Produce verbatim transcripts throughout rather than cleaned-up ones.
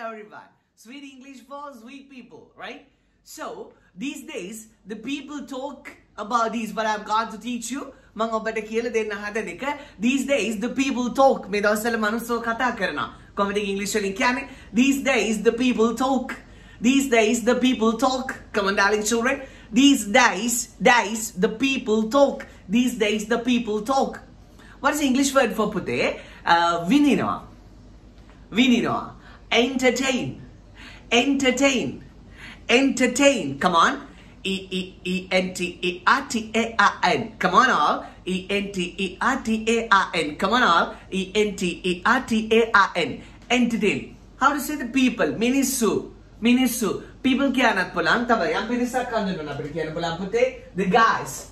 everyone. Sweet English for sweet people, right? So, these days, the people talk about these, what I've got to teach you. These days, the people talk. English. These days, the people talk. These days, the people talk. Come on, darling children. These days, days, the people talk. These days, the people talk. What is the English word for pute? Uh, vininoa. Vininoa. Entertain. Entertain. Entertain. Come on. E E E N T E R T A R N. Come on all. E N T E R T A R N. Come on all. E N T E R T A R N. Entertain. How to say the people? Minisu. Minisu. People cannot pulang. Tama yan. Pinisa kanyo na. Pero cannot pulang pute. The guys.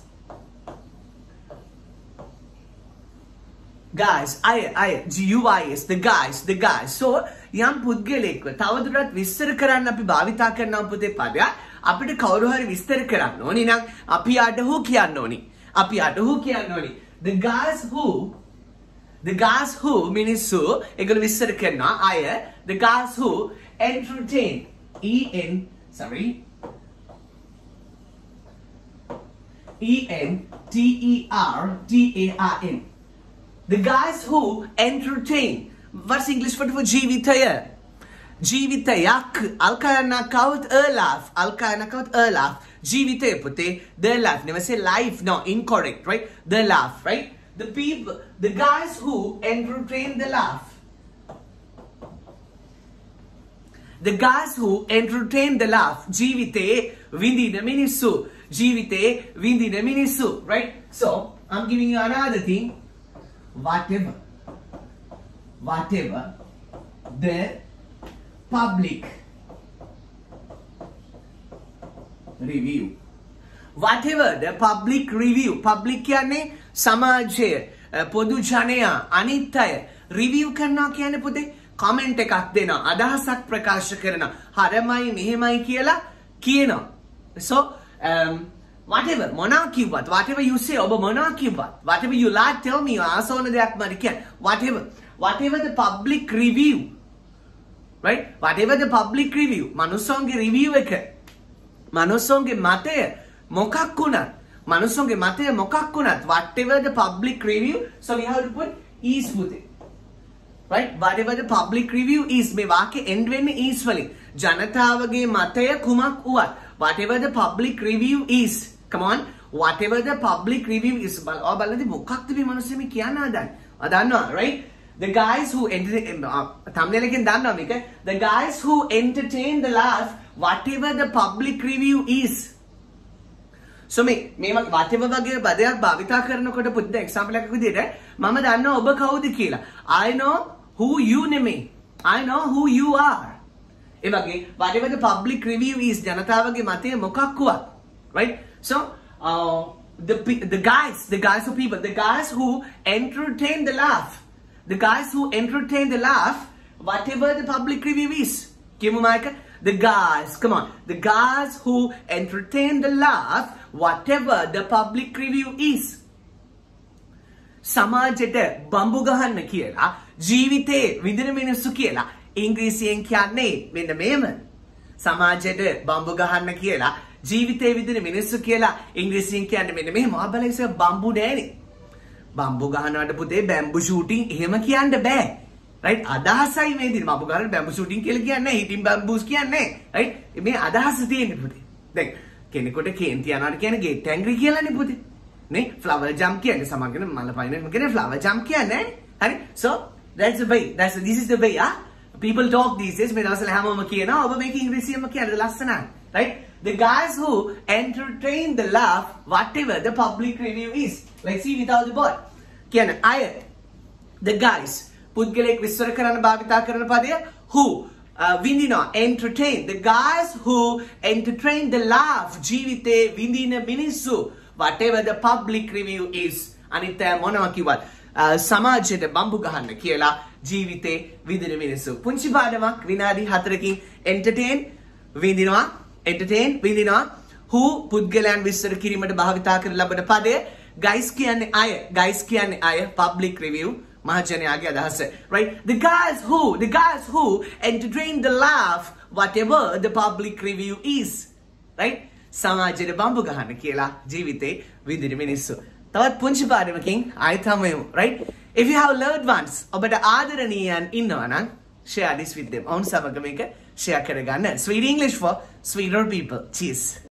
Guys, I, I, G U I S, the guys, the guys. So, yam පුද්ගලෙක්ව තවදුරටත් විස්තර කරන්න අපි භාවිතා කරනවා පුතේ පදයක්. අපිට කවුරු හරි විස්තර කරන්න ඕනි නම් අපි යාට who කියන්න ඕනි. අපි යාට who කියන්න ඕනි. The guys who, the guys who මිනිස්සු ඒගොල්ලෝ විස්තර කරනවා අය. The guys who entertain. E N, sorry. E N T E R T A R N. The guys who entertain. What's English word for ජීවිතය? ජීවිතයක්. Alkayana kaut a laugh. Alkayana kaut a laugh. ජීවිතය පුතේ. The laugh. Never say life. No, incorrect, right? The laugh, right? The people, the guys who entertain the laugh. The guys who entertain the laugh. ජීවිතේ විඳින මිනිස්සු. ජීවිතේ විඳින මිනිස්සු, right? So, I'm giving you another thing. Whatever, whatever the public review, whatever the public review, public කියන්නේ සමාජය, පොදු ජනයා, අනිත් අය review කරනවා කියන්නේ පුතේ comment එකක් දෙනවා, අදහසක් ප්‍රකාශ කරනවා, හරමයි මෙහෙමයි කියලා කියනවා. So um whatever, මොනාකිවත්, whatever you say, ඔබ මොනාකිවත්, whatever you like, tell me, ආසෝන දෙයක් මට කියන්න. Whatever, whatever the public review, right? Whatever the public review, මනුස්සොන්ගේ review එක, මනුස්සොන්ගේ මතය මොකක් වුණත්, මනුස්සොන්ගේ මතය මොකක් වුණත්, whatever the public review, so we have to put is පුතේ. Right? Whatever the public review is, මේ වාක්‍ය end වෙන්නේ is වලින්. ජනතාවගේ මතය කුමක් වුවත්, whatever the public review is. Come on, whatever the public review is. Oh, baladi මොකක්ද මේ මිනිස්සු මේ කියන්න හදන්නේ? අදන්නවා, right? The guys who entertain, thumbnail එකෙන් දන්නවා මේක. The guys who entertain the laugh, whatever the public review is. So මේ මේ whatever වගේ පදයක් භාවිතා කරනකොට පුතේ example එකක් විදිහට මම දන්නවා ඔබ කවුද කියලා. I know who you name. I know who you are. ඒ වගේ whatever the public review is, ජනතාවගේ මතය මොකක් වුවත්, right? So, uh, the the guys, the guys who people, the guys who entertain the laugh, the guys who entertain the laugh, whatever the public review is. The guys, come on, the guys who entertain the laugh, whatever the public review is. සමාජයට බම්බු ගහන්න කියලා, ජීවිතේ විඳින මිනිස්සු කියලා, ඉංග්‍රීසියෙන් කියන්නේ මෙන්න මේම. සමාජයට බම්බු ගහන්න කියලා, ජීවිතේ විදින මිනිස්සු කියලා ඉංග්‍රීසියෙන් කියන්නේ මෙන්න මෙහෙම. ආබලයිස බම්බු නෑනේ. බම්බු ගහනවට පුතේ බැම්බු ෂූටින් එහෙම කියන්න බෑ. රයිට්? අදහසයි මේ දින බම්බු ගහන බැම්බු ෂූටින් කියලා කියන්නේ හිටින් බැම්බූස් කියන්නේ. රයිට්? මේ අදහස තියෙන්නේ පුතේ. දැන් කෙනෙකුට කේන්ති යනවාට කියන්නේ ගේට් ඇංග්‍රි කියලානේ පුතේ. නේ? ෆ්ලවර් ජම්ප් කියන්නේ සමහරගෙන මල පයින් කියන්නේ ෆ්ලවර් ජම්ප් කියන්නේ. හරි? So that's the way. That's the, this is the way. Ah? People talk these days. මේ දවස්වල හැමෝම කියනවා ඔබ මේක ඉංග්‍රීසියෙන්ම කියන්නේ ලස්සනයි. Right? The guys who entertain the laugh, whatever the public review is. Let's see without the board. Can I? The guys. පුද්ගලෙක් විස්තර කරන්න භාවිතා කරන පදය who. විඳිනවා, entertain. The guys who entertain the laugh. ජීවිතේ විඳින මිනිස්සු. Whatever the public review is. අනිත් මොනවා කිව්වත් සමාජයට බම්බු ගහන්න කියලා ජීවිතේ විඳින මිනිස්සු. පුංචි පාඩමක් විනාඩි හතරකින් entertain විඳිනවා. entertain විඳිනවා who පුද්ගලයන් විස්තර කිරීමට භාවිතා කරන ලබන පදය guys කියන්නේ අය guys කියන්නේ අය public review මහජනයාගේ අදහස. Right? The guys who, the guys who entertain the laugh whatever the public review is. Right? සමාජයට බම්බු ගහන්න කියලා ජීවිතේ විඳින මිනිස්සු. තවත් පුංචි පාඩමකින් ආයෙත් හමුවෙමු. Right? If you have loved ones, ඔබට ආදරණීයන් ඉන්නවා නම් share this with them. ඔවුන් සමග මේක share කරගන්න. Sweet English for sweeter people. Cheers.